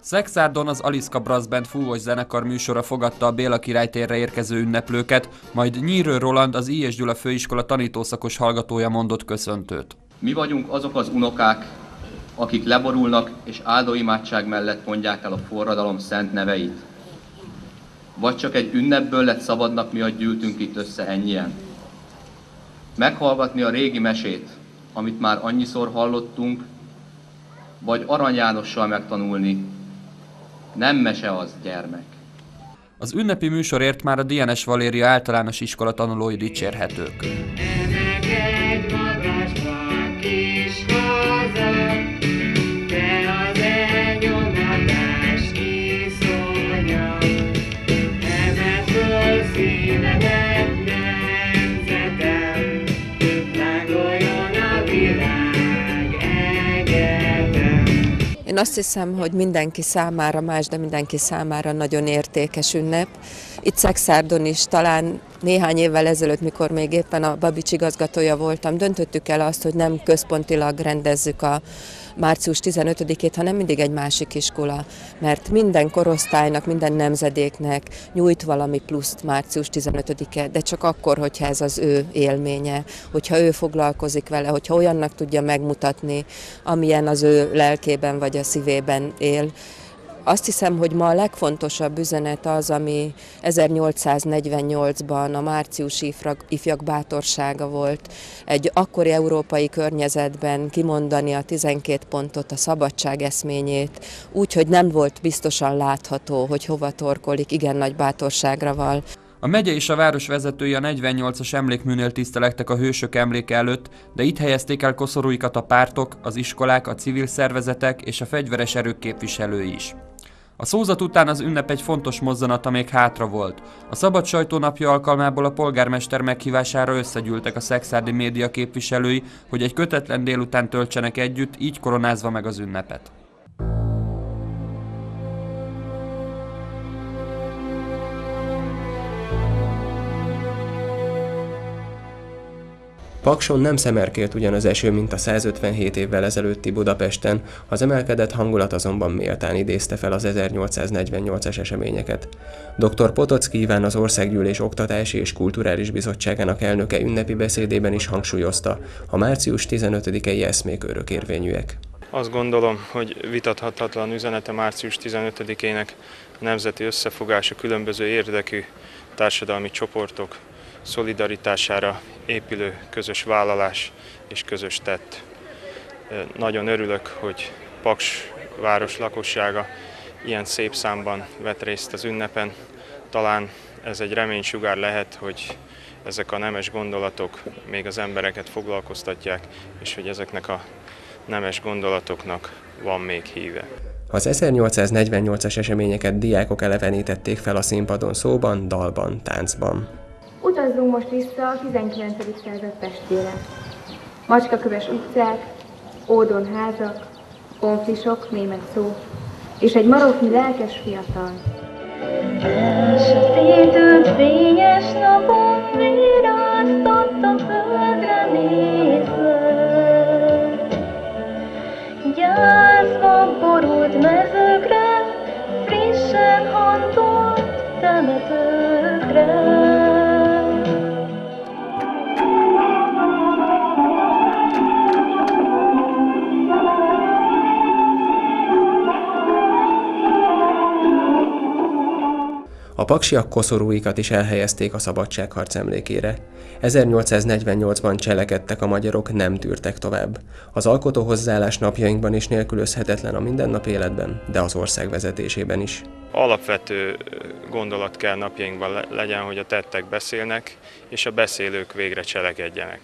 Szekszárdon az Aliszka Brass Band fúvós zenekar műsora fogadta a Béla Király térre érkező ünneplőket, majd Nyírő Roland, az I. Gyula főiskola tanítószakos hallgatója mondott köszöntőt. Mi vagyunk azok az unokák, akik leborulnak és áldóimádság mellett mondják el a forradalom szent neveit. Vagy csak egy ünnepből lett szabadnak miatt gyűltünk itt össze ennyien. Meghallgatni a régi mesét, amit már annyiszor hallottunk, vagy Arany Jánossal megtanulni. Nem mese az, gyermek. Az ünnepi műsorért már a DNS Valéria általános iskola tanulói dicsérhetők. Én azt hiszem, hogy mindenki számára más, de mindenki számára nagyon értékes ünnep. Itt Szekszárdon is talán néhány évvel ezelőtt, mikor még éppen a Babics igazgatója voltam, döntöttük el azt, hogy nem központilag rendezzük a március 15-ét, hanem mindig egy másik iskola, mert minden korosztálynak, minden nemzedéknek nyújt valami pluszt március 15-e, de csak akkor, hogyha ez az ő élménye, hogyha ő foglalkozik vele, hogyha olyannak tudja megmutatni, amilyen az ő lelkében vagy a szívében él. Azt hiszem, hogy ma a legfontosabb üzenet az, ami 1848-ban a márciusi ifjak bátorsága volt, egy akkori európai környezetben kimondani a 12 pontot, a szabadság eszményét, úgy, hogy nem volt biztosan látható, hogy hova torkolik, igen nagy bátorságra val. A megye és a város vezetői a 48-as emlékműnél tisztelegtek a hősök emléke előtt, de itt helyezték el koszorúikat a pártok, az iskolák, a civil szervezetek és a fegyveres erők képviselői is. A szózat után az ünnep egy fontos mozzanata még hátra volt. A Szabad Sajtónapja alkalmából a polgármester meghívására összegyűltek a szekszárdi média képviselői, hogy egy kötetlen délután töltsenek együtt, így koronázva meg az ünnepet. Pakson nem szemerkélt ugyan az eső, mint a 157 évvel ezelőtti Budapesten, az emelkedett hangulat azonban méltán idézte fel az 1848-as eseményeket. Dr. Potocki Iván, az Országgyűlés Oktatási és Kulturális Bizottságának elnöke ünnepi beszédében is hangsúlyozta, a március 15-i eszmék örökérvényűek. Azt gondolom, hogy vitathatatlan üzenete március 15-ének a nemzeti összefogás, a különböző érdekű társadalmi csoportok szolidaritására épülő közös vállalás és közös tett. Nagyon örülök, hogy Paks város lakossága ilyen szép számban vett részt az ünnepen. Talán ez egy reménysugár lehet, hogy ezek a nemes gondolatok még az embereket foglalkoztatják, és hogy ezeknek a nemes gondolatoknak van még híve. Az 1848-as eseményeket diákok elevenítették fel a színpadon szóban, dalban, táncban. Utazzunk most vissza a 19. század Pestjére. Macskaköves utcák, ódon házak, konflisok, német szó, és egy maroknyi lelkes fiatal. Sötétült fényes napon viráztott a földre nézve. Gyászba borult mezőkre, frissen hantolt temetőkre. A paksiak koszorúikat is elhelyezték a szabadságharc emlékére. 1848-ban cselekedtek a magyarok, nem tűrtek tovább. Az alkotó hozzáállás napjainkban is nélkülözhetetlen a mindennapi életben, de az ország vezetésében is. Alapvető gondolat kell napjainkban legyen, hogy a tettek beszélnek, és a beszélők végre cselekedjenek.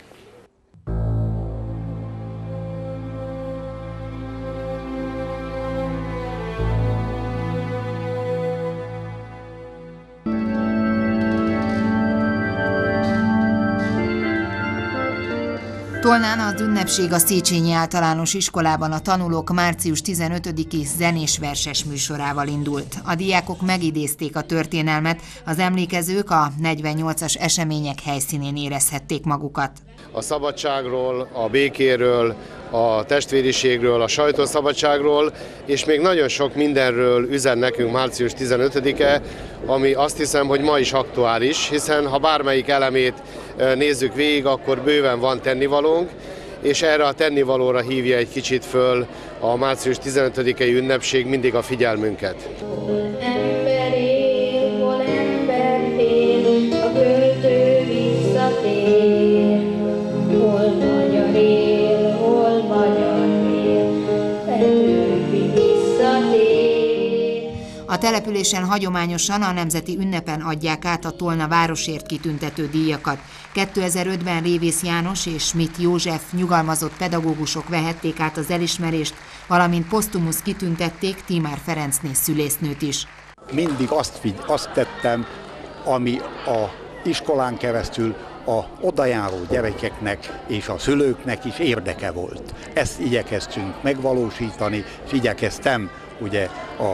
Tolnán az ünnepség a Széchenyi Általános Iskolában a tanulók március 15-i zenés-verses műsorával indult. A diákok megidézték a történelmet, az emlékezők a 48-as események helyszínén érezhették magukat. A szabadságról, a békéről, a testvériségről, a sajtószabadságról, és még nagyon sok mindenről üzen nekünk március 15-e, ami azt hiszem, hogy ma is aktuális, hiszen ha bármelyik elemét nézzük végig, akkor bőven van tennivalónk, és erre a tennivalóra hívja egy kicsit föl a március 15-i ünnepség mindig a figyelmünket. Ember él, hol ember fél, a költő visszatér. Hol magyar él, hol magyar él, Petőfi visszatér. A településen hagyományosan a nemzeti ünnepen adják át a Tolna városért kitüntető díjakat. 2005-ben Révész János és Schmidt József nyugalmazott pedagógusok vehették át az elismerést, valamint posztumusz kitüntették Tímár Ferencné szülésznőt is. Mindig azt tettem, ami a iskolán keresztül a odajáró gyerekeknek és a szülőknek is érdeke volt. Ezt igyekeztünk megvalósítani, és igyekeztem ugye a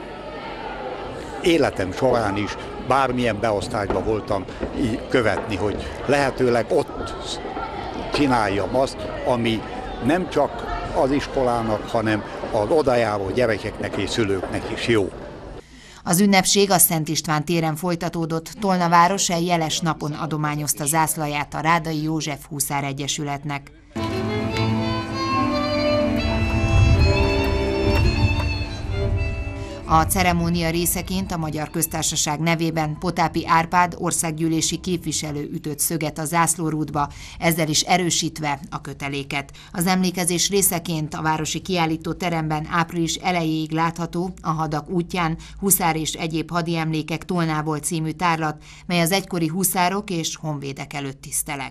életem során is, bármilyen beosztásban voltam, így követni, hogy lehetőleg ott csináljam azt, ami nem csak az iskolának, hanem az odajáró gyerekeknek és szülőknek is jó. Az ünnepség a Szent István téren folytatódott, Tolna városa jeles napon adományozta zászlaját a Rádai József Huszár Egyesületnek. A ceremónia részeként a Magyar Köztársaság nevében Potápi Árpád országgyűlési képviselő ütött szöget a zászlórúdba, ezzel is erősítve a köteléket. Az emlékezés részeként a városi kiállítóteremben április elejéig látható a Hadak útján Huszár és egyéb hadi emlékek Tolnából című tárlat, mely az egykori huszárok és honvédek előtt tiszteleg.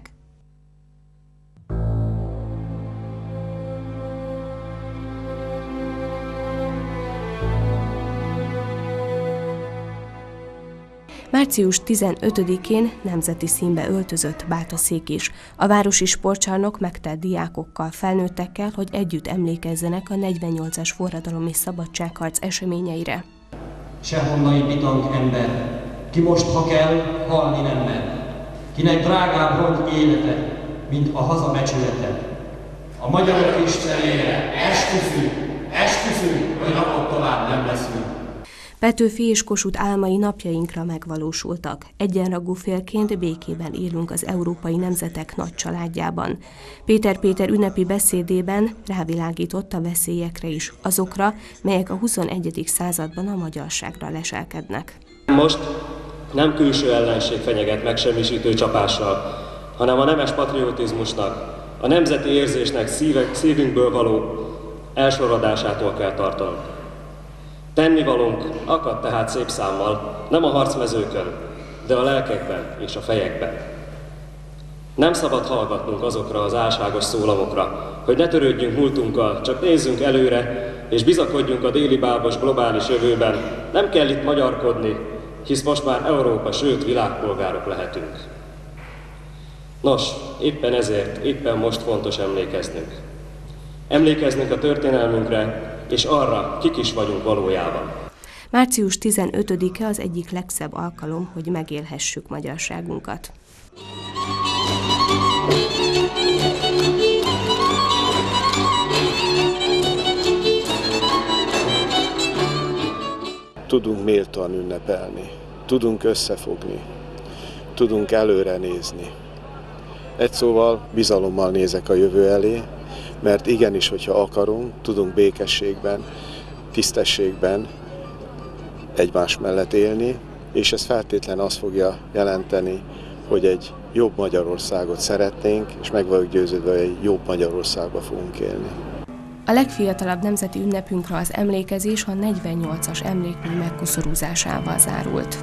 Március 15-én nemzeti színbe öltözött Bátaszék is. A városi sportcsarnok megtelt diákokkal, felnőttekkel, hogy együtt emlékezzenek a 48-as forradalom és szabadságharc eseményeire. Sehonnai bitang ember, ki most, ha kell, halni nem mer. Kinek drágább ront élete, mint a haza becsülete. A magyarok istenére esküszünk, hogy napot tovább nem leszünk. Petőfi és Kossuth álmai napjainkra megvalósultak. Egyenrangú félként békében élünk az európai nemzetek nagy családjában. Péter ünnepi beszédében rávilágított a veszélyekre is, azokra, melyek a 21. században a magyarságra leselkednek. Most nem külső ellenség fenyeget megsemmisítő csapással, hanem a nemes patriotizmusnak, a nemzeti érzésnek szívünkből való elsoradásától kell tartanunk. Tennivalónk akad tehát szép számmal, nem a harcmezőkön, de a lelkekben és a fejekben. Nem szabad hallgatnunk azokra az álságos szólamokra, hogy ne törődjünk múltunkkal, csak nézzünk előre, és bizakodjunk a déli bábos globális jövőben. Nem kell itt magyarkodni, hisz most már Európa, sőt világpolgárok lehetünk. Nos, éppen ezért, éppen most fontos emlékeznünk. Emlékeznünk a történelmünkre, és arra, kik is vagyunk valójában. Március 15-e az egyik legszebb alkalom, hogy megélhessük magyarságunkat. Tudunk méltóan ünnepelni, tudunk összefogni, tudunk előre nézni. Egy szóval bizalommal nézek a jövő elé, mert igenis, hogyha akarunk, tudunk békességben, tisztességben egymás mellett élni, és ez feltétlen azt fogja jelenteni, hogy egy jobb Magyarországot szeretnénk, és meg vagyok győződve, hogy egy jobb Magyarországba fogunk élni. A legfiatalabb nemzeti ünnepünkre az emlékezés a 48-as emlékmű megkoszorúzásával zárult.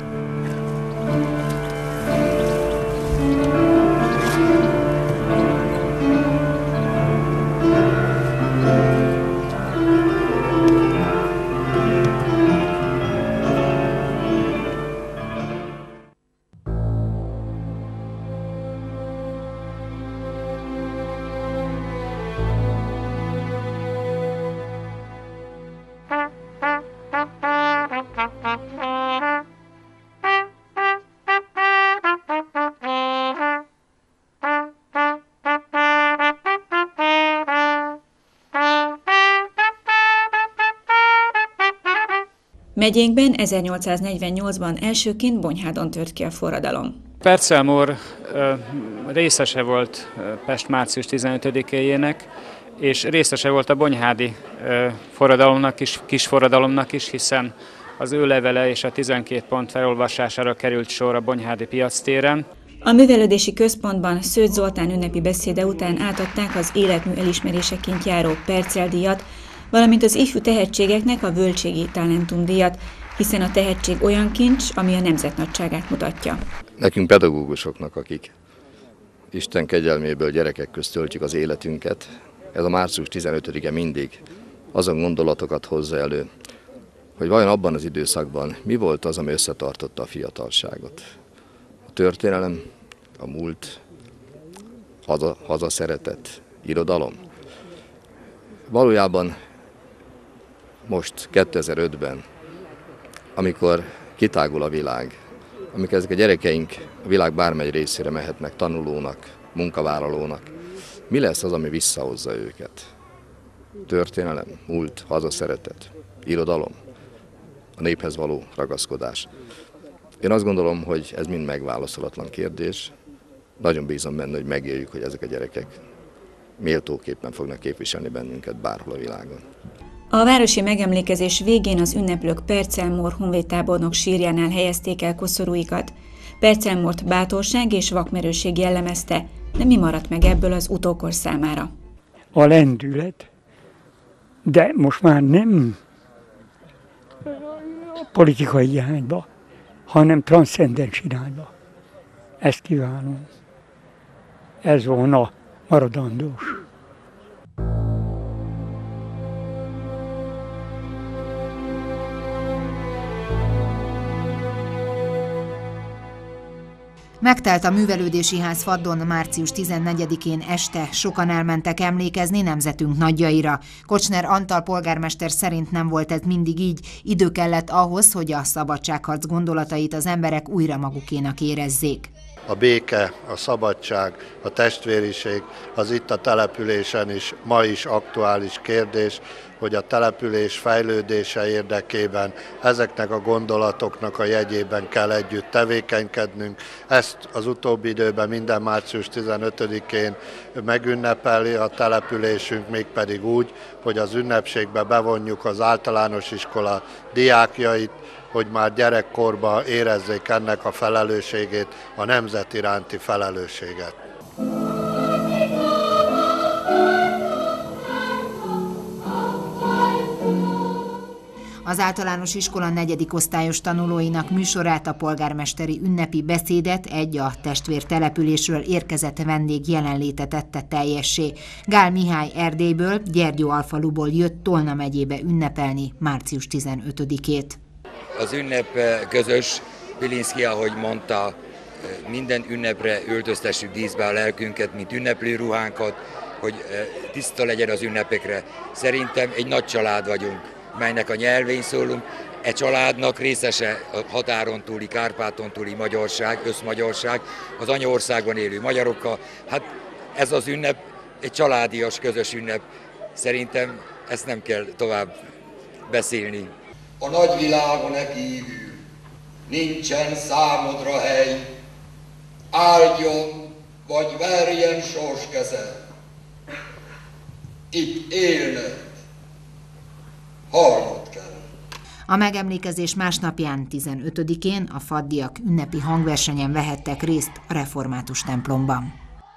Megyénkben 1848-ban elsőként Bonyhádon tört ki a forradalom. Percelmor részese volt Pest március 15-éjének, és részese volt a bonyhádi forradalomnak is, kis forradalomnak is, hiszen az ő levele és a 12 pont felolvasására került sor a bonyhádi piactéren. A művelődési központban Szőcs Zoltán ünnepi beszéde után átadták az életmű elismeréseként járó Percel-díjat, valamint az ifjú tehetségeknek a Völgységi Talentum-díjat, hiszen a tehetség olyan kincs, ami a nemzet nagyságát mutatja. Nekünk pedagógusoknak, akik Isten kegyelméből gyerekek közt töltjük az életünket, ez a március 15-e mindig azon gondolatokat hozza elő, hogy vajon abban az időszakban mi volt az, ami összetartotta a fiatalságot. A történelem, a múlt, hazaszeretet, irodalom. Valójában most 2005-ben, amikor kitágul a világ, amikor ezek a gyerekeink a világ bármely részére mehetnek tanulónak, munkavállalónak, mi lesz az, ami visszahozza őket? Történelem, múlt, hazaszeretet, irodalom, a néphez való ragaszkodás. Én azt gondolom, hogy ez mind megválaszolatlan kérdés. Nagyon bízom benne, hogy megéljük, hogy ezek a gyerekek méltóképpen fognak képviselni bennünket bárhol a világon. A városi megemlékezés végén az ünneplők Percelmor honvédtábornok sírjánál helyezték el koszorúikat. Percelmort bátorság és vakmerőség jellemezte, de mi maradt meg ebből az utókor számára? A lendület, de most már nem politikai irányba, hanem transzcendens irányba. Ezt kívánom. Ez volna maradandós. Megtelt a Művelődési Ház Faddon március 14-én este, sokan elmentek emlékezni nemzetünk nagyjaira. Kocsner Antal polgármester szerint nem volt ez mindig így, idő kellett ahhoz, hogy a szabadságharc gondolatait az emberek újra magukénak érezzék. A béke, a szabadság, a testvériség az itt a településen is, ma is aktuális kérdés, hogy a település fejlődése érdekében ezeknek a gondolatoknak a jegyében kell együtt tevékenykednünk. Ezt az utóbbi időben minden március 15-én megünnepeli a településünk, mégpedig úgy, hogy az ünnepségbe bevonjuk az általános iskola diákjait, hogy már gyerekkorban érezzék ennek a felelősségét, a nemzet iránti felelősséget. Az általános iskola 4. osztályos tanulóinak műsorát, a polgármesteri ünnepi beszédet egy a testvér településről érkezett vendég jelenléte tette teljessé. Gál Mihály Erdélyből, Gyergyóalfaluból jött Tolna megyébe ünnepelni március 15-ét. Az ünnep közös, Pilinszky, ahogy mondta, minden ünnepre öltöztessük díszbe a lelkünket, mint ünneplő ruhánkat, hogy tiszta legyen az ünnepekre. Szerintem egy nagy család vagyunk, melynek a nyelvén szólunk. E családnak részese a határon túli, Kárpáton túli magyarság, összmagyarság, az anyaországban élő magyarokkal. Hát ez az ünnep egy családias, közös ünnep. Szerintem ezt nem kell tovább beszélni. A nagyvilágon e kívül nincsen számodra hely, áldjon vagy verjen sorskeze. Itt élned, halnod kell. A megemlékezés másnapján, 15-én a faddiak ünnepi hangversenyen vehettek részt a református templomban.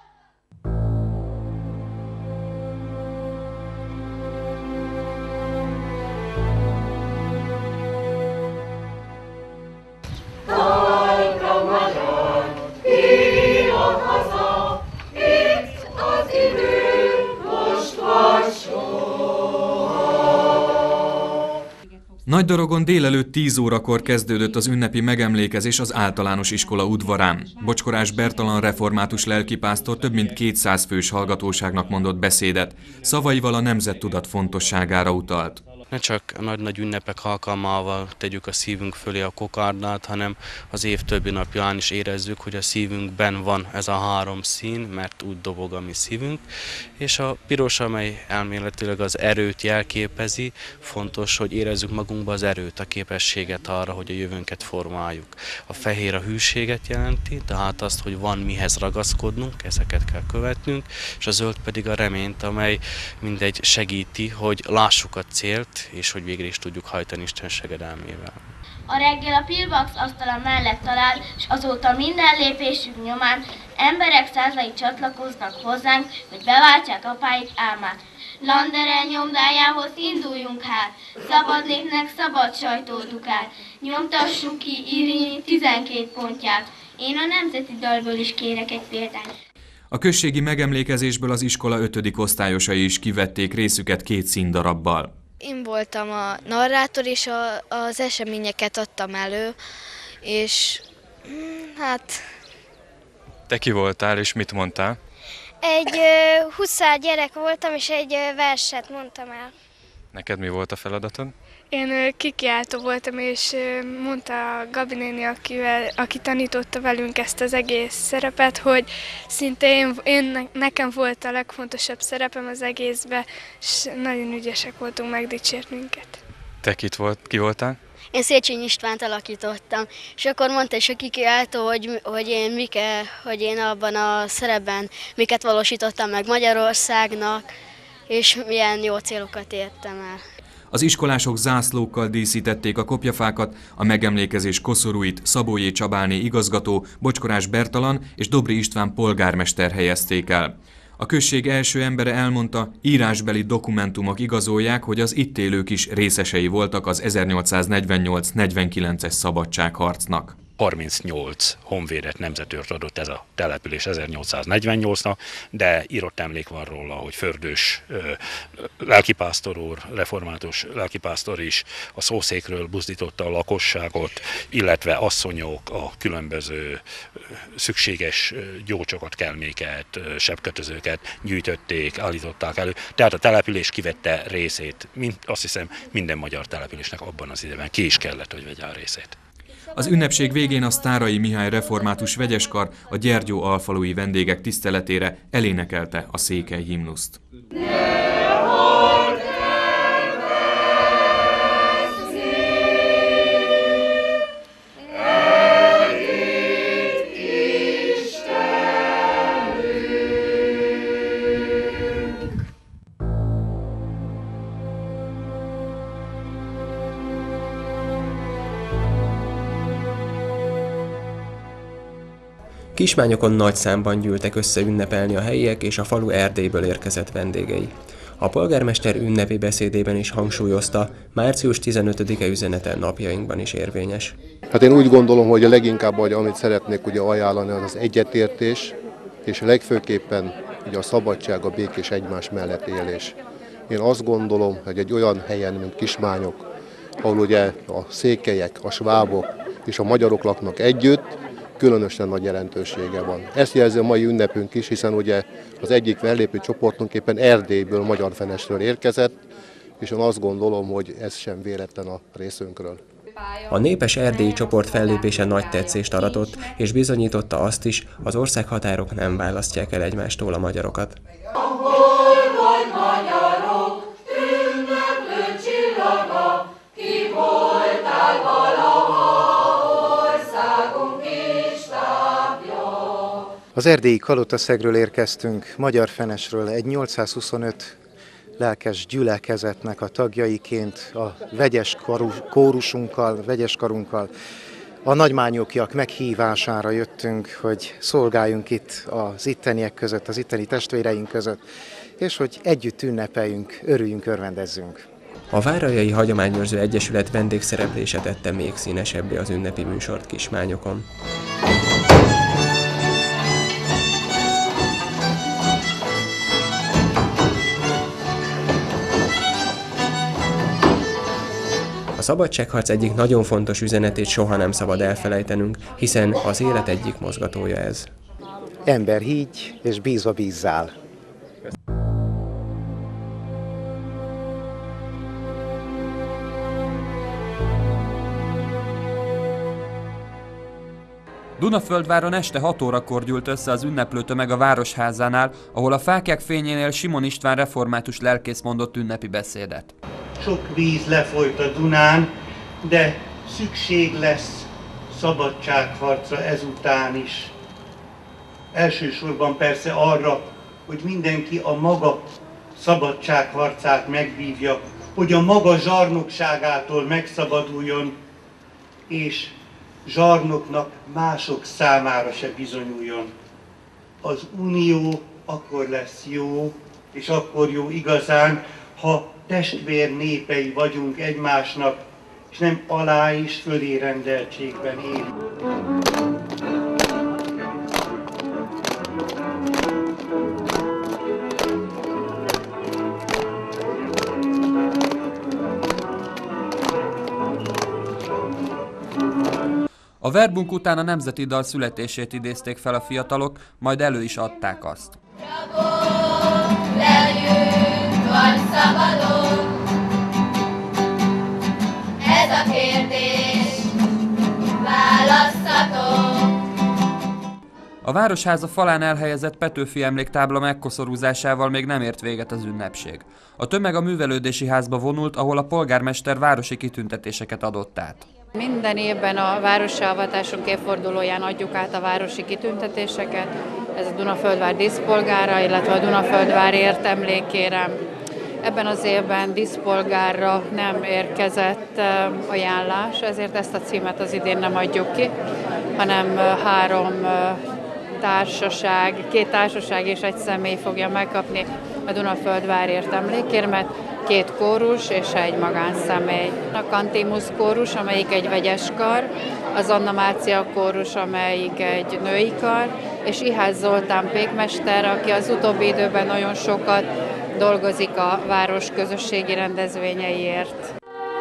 Nagydorogon délelőtt 10 órakor kezdődött az ünnepi megemlékezés az általános iskola udvarán. Bocskorás Bertalan református lelkipásztor több mint 200 fős hallgatóságnak mondott beszédet, szavaival a nemzettudat fontosságára utalt. ne csak a nagy-nagy ünnepek alkalmával tegyük a szívünk fölé a kokardát, hanem az év többi napján is érezzük, hogy a szívünkben van ez a 3 szín, mert úgy dobog a mi szívünk, és a piros, amely elméletileg az erőt jelképezi, fontos, hogy érezzük magunkba az erőt, a képességet arra, hogy a jövőnket formáljuk. A fehér a hűséget jelenti, tehát azt, hogy van mihez ragaszkodnunk, ezeket kell követnünk, és a zöld pedig a reményt, amely mindegy segíti, hogy lássuk a célt, és hogy végre is tudjuk hajtani Isten segedelmével. A reggel a Pillbox asztala mellett talál, és azóta minden lépésünk nyomán emberek százai csatlakoznak hozzánk, hogy beváltsák apáik álmát. Landerel nyomdájához induljunk hát, szabad népnek szabad sajtódukát, nyomtassuk ki Irini 12 pontját. Én a nemzeti dalból is kérek egy példát. A községi megemlékezésből az iskola 5. osztályosai is kivették részüket 2 színdarabbal. Én voltam a narrátor, és az eseményeket adtam elő, és hát... Te ki voltál, és mit mondtál? Egy huszár gyerek voltam, és egy verset mondtam el. Neked mi volt a feladatod? Én kikiáltó voltam, és mondta a Gabi néni, aki tanította velünk ezt az egész szerepet, hogy szinte nekem volt a legfontosabb szerepem az egészben, és nagyon ügyesek voltunk, megdicsért minket. Te ki voltál? Én Széchenyi Istvánt alakítottam, és akkor mondta is a kikiáltó, hogy én abban a szerepben miket valósítottam meg Magyarországnak, és milyen jó célokat értem el. Az iskolások zászlókkal díszítették a kopjafákat, a megemlékezés koszorúit Szabólyé Csabáné igazgató, Bocskorás Bertalan és Dobry István polgármester helyezték el. A község első embere elmondta, írásbeli dokumentumok igazolják, hogy az itt élők is részesei voltak az 1848-49-es szabadságharcnak. 38 honvédet nemzetőrt adott ez a település 1848-nak, de írott emlék van róla, hogy Fördős lelkipásztor úr, református lelkipásztor is a szószékről buzdította a lakosságot, illetve asszonyok a különböző szükséges gyógyokat, kelméket, sebkötözőket gyűjtötték, állították elő. Tehát a település kivette részét, azt hiszem minden magyar településnek abban az időben ki is kellett, hogy vegye a részét. Az ünnepség végén a Sztáray Mihály református vegyeskar a Gyergyó alfalui vendégek tiszteletére elénekelte a székely himnuszt. Kismányokon nagy számban gyűltek össze ünnepelni a helyiek és a falu Erdélyből érkezett vendégei. A polgármester ünnepi beszédében is hangsúlyozta, március 15-e üzenete napjainkban is érvényes. Hát én úgy gondolom, hogy a leginkább, amit szeretnék ugye ajánlani, az szégyetértés, és legfőképpen ugye a szabadság, a békés egymás mellett élés. Én azt gondolom, hogy egy olyan helyen, mint Kismányok, ahol ugye a székelyek, a svábok és a magyarok laknak együtt, különösen nagy jelentősége van. Ezt jelzi a mai ünnepünk is, hiszen ugye az egyik fellépő csoportunk éppen Erdélyből, Magyarfenesről érkezett, és én azt gondolom, hogy ez sem véletlen a részünkről. A népes erdélyi csoport fellépése nagy tetszést aratott, és bizonyította azt is, az országhatárok nem választják el egymástól a magyarokat. Az erdélyi Kalotaszegről érkeztünk, Magyarfenesről, egy 825 lelkes gyülekezetnek a tagjaiként, a vegyes kórusunkkal, vegyes karunkkal, a nagymányokiak meghívására jöttünk, hogy szolgáljunk itt az itteniek között, az itteni testvéreink között, és hogy együtt ünnepeljünk, örüljünk, örvendezzünk. A Várajai Hagyományőrző Egyesület vendégszereplése tette még színesebbé az ünnepi műsort Kismányokon. A szabadságharc egyik nagyon fontos üzenetét soha nem szabad elfelejtenünk, hiszen az élet egyik mozgatója ez. Ember higgy és bízva bízzál. Dunaföldváron este 6 órakor gyűlt össze az ünneplő tömeg a Városházánál, ahol a fáklyák fényénél Simon István református lelkész mondott ünnepi beszédet. Sok víz lefolyt a Dunán, de szükség lesz szabadságharcra ezután is. Elsősorban persze arra, hogy mindenki a maga szabadságharcát megvívja, hogy a maga zsarnokságától megszabaduljon, és zsarnoknak mások számára se bizonyuljon. Az unió akkor lesz jó, és akkor jó igazán, ha testvér népei vagyunk egymásnak, és nem alá és fölé rendeltségben élünk. A verbunk után a nemzeti dal születését idézték fel a fiatalok, majd elő is adták azt. Legyünk vagy szabadok, ez a kérdés, választhatok. A Városháza falán elhelyezett Petőfi emléktábla megkoszorúzásával még nem ért véget az ünnepség. A tömeg a művelődési házba vonult, ahol a polgármester városi kitüntetéseket adott át. Minden évben a városi avatásunk évfordulóján adjuk át a városi kitüntetéseket. Ez a Dunaföldvár díszpolgára, illetve a Dunaföldvárért emlékére. Ebben az évben díszpolgárra nem érkezett ajánlás, ezért ezt a címet az idén nem adjuk ki, hanem 3 társaság, 2 társaság és 1 személy fogja megkapni a Dunaföldvárért emlékérmet, 2 kórus és 1 magánszemély. A Cantimus kórus, amelyik egy vegyes kar, az Anna Mácia kórus, amelyik egy női kar, és Ihász Zoltán pékmester, aki az utóbbi időben nagyon sokat dolgozik a város közösségi rendezvényeiért.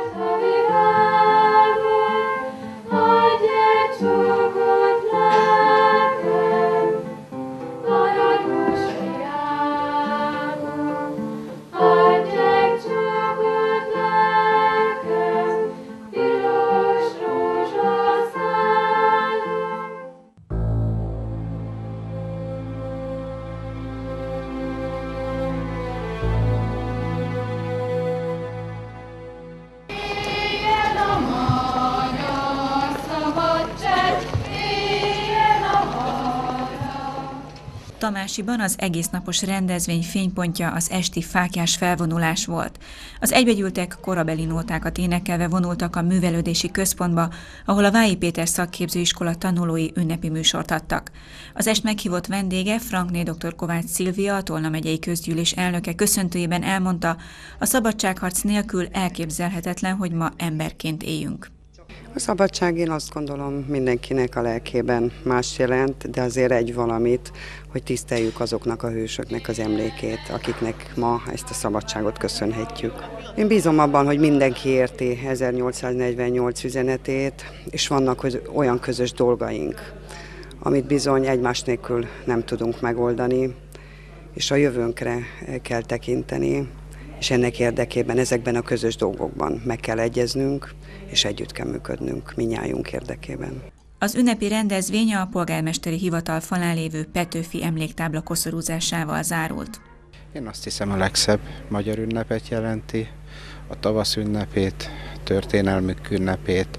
Tamásiban az egésznapos rendezvény fénypontja az esti fáklyás felvonulás volt. Az egybegyűltek korabeli nótákat énekelve vonultak a művelődési központba, ahol a Vályi Péter szakképzőiskola tanulói ünnepi műsort adtak. Az est meghívott vendége, Frankné dr. Kovács Szilvia, a Tolna megyei közgyűlés elnöke köszöntőjében elmondta, a szabadságharc nélkül elképzelhetetlen, hogy ma emberként éljünk. A szabadság, én azt gondolom, mindenkinek a lelkében más jelent, de azért egy valamit, hogy tiszteljük azoknak a hősöknek az emlékét, akiknek ma ezt a szabadságot köszönhetjük. Én bízom abban, hogy mindenki érti 1848 üzenetét, és vannak olyan közös dolgaink, amit bizony egymás nélkül nem tudunk megoldani, és a jövőnkre kell tekinteni, és ennek érdekében ezekben a közös dolgokban meg kell egyeznünk, és együtt kell működnünk mindnyájunk érdekében. Az ünnepi rendezvény a polgármesteri hivatal falán lévő Petőfi emléktábla koszorúzásával zárult. Én azt hiszem, a legszebb magyar ünnepet jelenti, a tavasz ünnepét, történelmük ünnepét,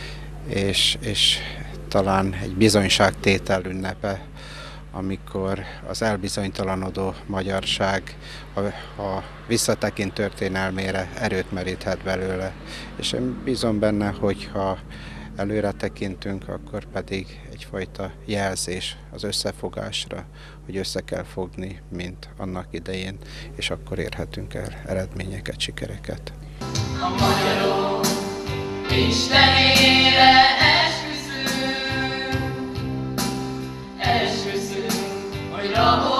és talán egy bizonyságtétel ünnepe, amikor az elbizonytalanodó magyarság a visszatekint történelmére erőt meríthet belőle. És én bízom benne, hogy ha előre tekintünk, akkor pedig egyfajta jelzés az összefogásra, hogy össze kell fogni, mint annak idején, és akkor érhetünk el eredményeket, sikereket. A magyarok Istenére esküszünk, hogy